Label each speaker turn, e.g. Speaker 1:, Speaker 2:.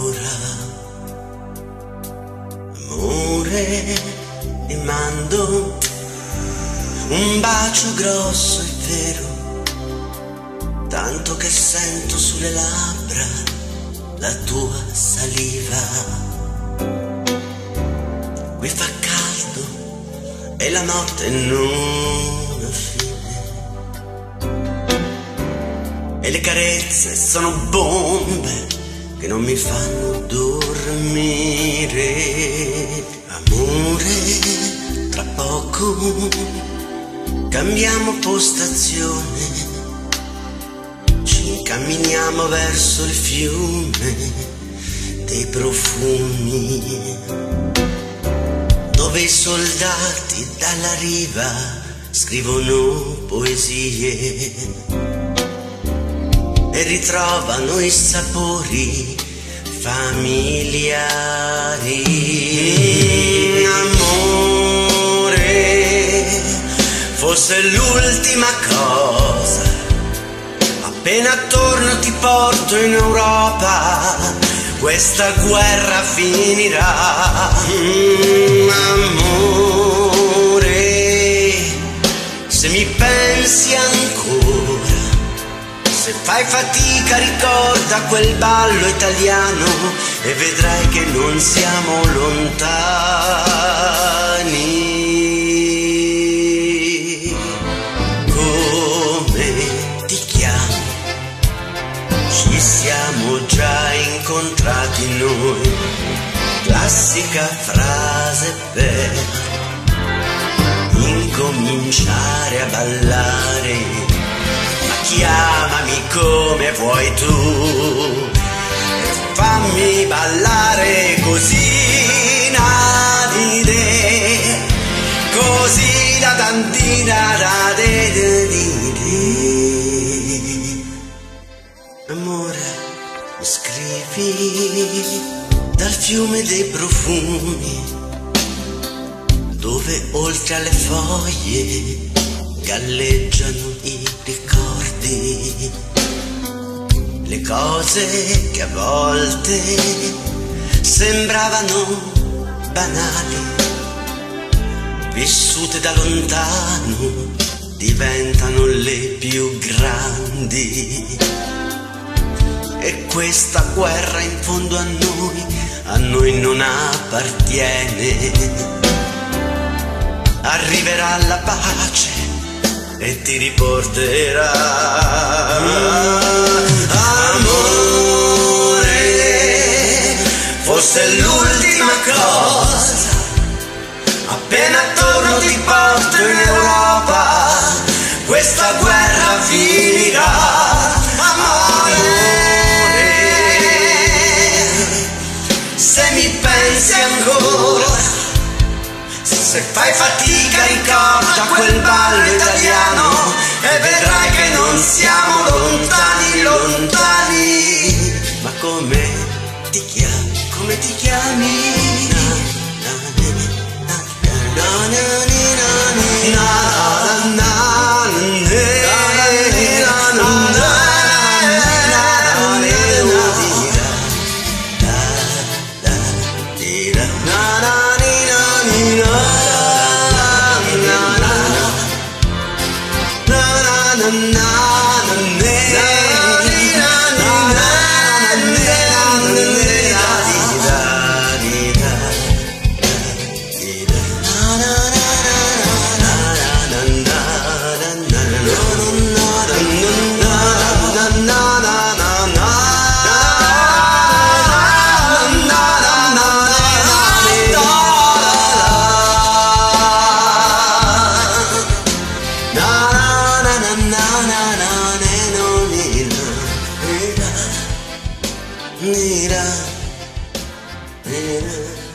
Speaker 1: ancora. Amore, ti mando un bacio grosso e vero, tanto che sento sulle labbra la tua saliva. Qui fa caldo e la notte non ha fine, e le carezze sono bombe che non mi fanno dormire. Amore, tra poco cambiamo postazione, ci incamminiamo verso il fiume dei profumi, dove i soldati dalla riva scrivono poesie e ritrovano i sapori familiari. Amore, fosse l'ultima cosa, appena torno ti porto in Europa, questa guerra finirà. Amore, se mi pensi ancora, se fai fatica ricorda quel ballo italiano e vedrai che non siamo lontani. Come ti chiami? Ci siamo già incontrati noi, classica frase per incominciare a ballare. Ma chiamami come vuoi tu e fammi ballare così nadide, così da dandina da de de di di. Amore, mi scrivi dal fiume dei profumi, dove oltre alle foglie galleggiano i ricordi, le cose che a volte sembravano banali, vissute da lontano, diventano le più grandi. E questa guerra in fondo a noi non appartiene. Arriverà la pace e ti riporterà. Amore, fosse l'ultima cosa, appena torno ti porto in Europa, questa guerra finirà. Amore, se mi pensi ancora, se fai fatica ricorda quel ballo italiano e vedrai che non siamo lontani, lontani. Ma come ti chiami? Come ti chiami? Nira, nira.